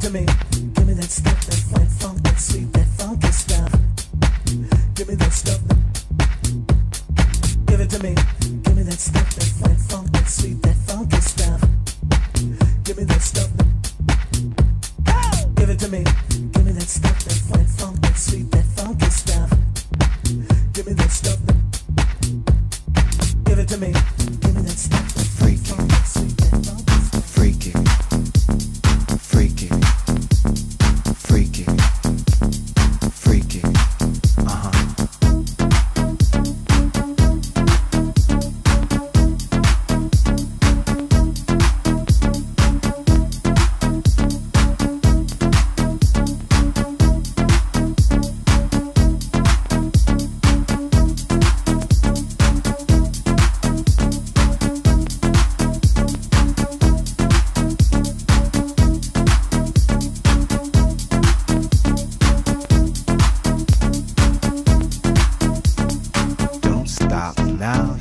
to me. Give me that stuff, that funk, funk, that sweet, that funky stuff. Give me that stuff. Give it to me. Give me that stuff, that funk, funk, that sweet, that funky stuff. Give me that stuff. Give it to me. Give me that stuff, that funk, funk, that sweet, that funky stuff. Give me that stuff. Give it to me. Give me that stuff, that funk, funk, that sweet, that funky stuff. Freaky, freaky, freaky, freaky, Don't stop now.